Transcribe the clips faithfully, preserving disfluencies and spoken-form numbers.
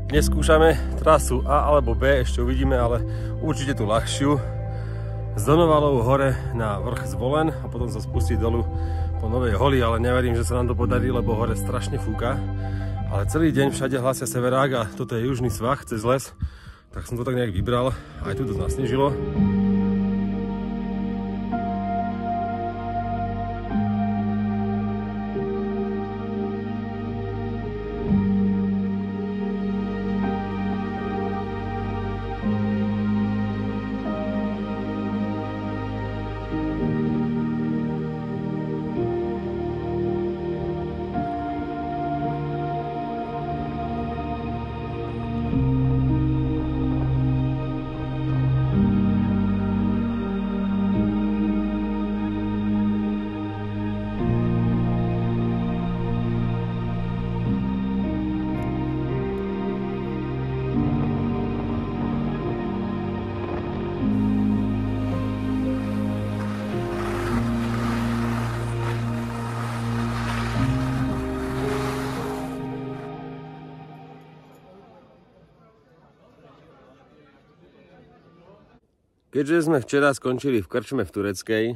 Dnes skúšame trasu A alebo B, ešte uvidíme, ale určite tú ľahšiu. Z Donovalov hore na vrch Zvolen a potom sa spustiť dolu po Novej Holi, ale neverím, že sa nám to podarí, lebo hore strašne fúka. Ale celý deň všade hlásia severák a toto je južný svah cez les, tak som to tak nejak vybral. Aj tu to nasnežilo. Keďže sme včera skončili v krčme v Tureckej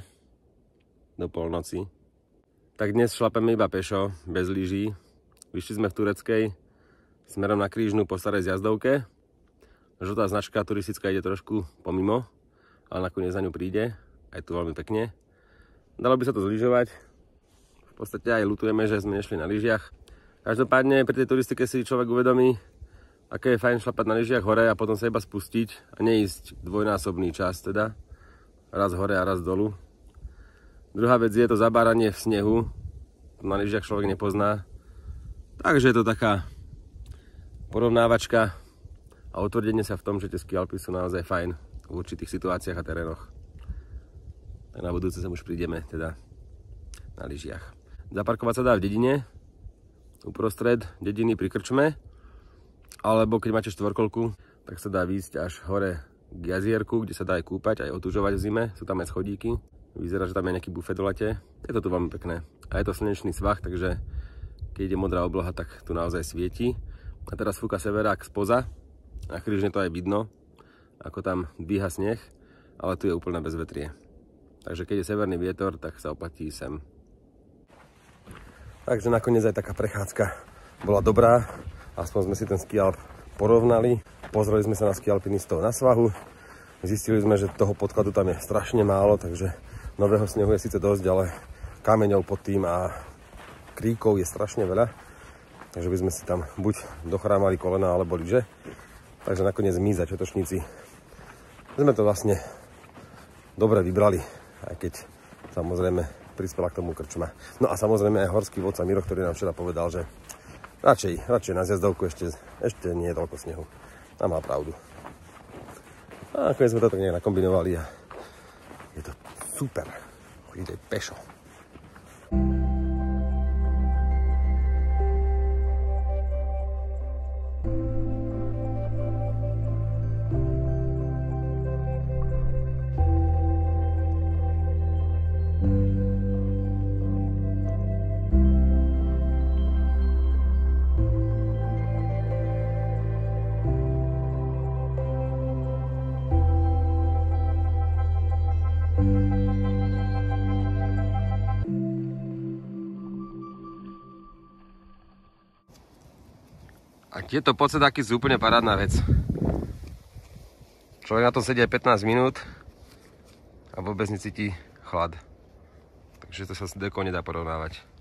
do polnoci, tak dnes šlapeme iba pešo, bez lyží. Vyšli sme v Tureckej smerom na Krížnu po starej zjazdovke. Žltá značka turistická ide trošku pomimo, ale nakoniec za ňu príde. Aj tu veľmi pekne. Dalo by sa to zlyžovať. V podstate aj ľutujeme, že sme nešli na lyžiach. Každopádne pri tej turistike si človek uvedomí, aké je fajn šlapať na lyžiach hore a potom sa iba spustiť a neísť dvojnásobný čas teda. Raz hore a raz dolu. Druhá vec je to zabáranie v snehu. Na lyžiach človek nepozná. Takže je to taká porovnávačka a utvrdenie sa v tom, že tie ski Alpy sú naozaj fajn v určitých situáciách a terénoch. Tak na budúce sa už prídeme teda na lyžiach. Zaparkovať sa dá v dedine, uprostred dediny pri krčme. Alebo keď máte štvorkolku, tak sa dá výjsť až hore k jazierku, kde sa dá aj kúpať, aj otužovať v zime. Sú tam aj schodíky. Vyzerá, že tam je nejaký bufet do lete. Je to tu veľmi pekné. A je to slnečný svah, takže keď ide modrá obloha, tak tu naozaj svieti. A teraz fúka severák spoza. Na Krížne to aj vidno, ako tam dvíha sneh. Ale tu je úplne bezvetrie. Takže keď je severný vietor, tak sa oplatí sem. Takže nakoniec aj taká prechádzka bola dobrá. Aspoň sme si ten ski Alp porovnali. Pozreli sme sa na ski alpinistov na svahu. Zistili sme, že toho podkladu tam je strašne málo, takže nového snehu je síce dosť, ale kameňov pod tým a kríkov je strašne veľa. Takže by sme si tam buď dochrámali kolena alebo lyže. Takže nakoniec my, začiatočníci, sme to vlastne dobre vybrali, aj keď samozrejme prispela k tomu krčma. No a samozrejme aj horský vodca Miro, ktorý nám včera povedal, že Radšej, radšej na zjazdovku ešte, ešte nie je toľko snehu. A má pravdu. A nakoniec sme to tak nejak nakombinovali a je to super. Chodiť aj pešo. A tieto podsedáky sú úplne parádna vec. Človek na tom sedí aj pätnásť minút a vôbec necíti chlad. Takže to sa s dekou nedá porovnávať.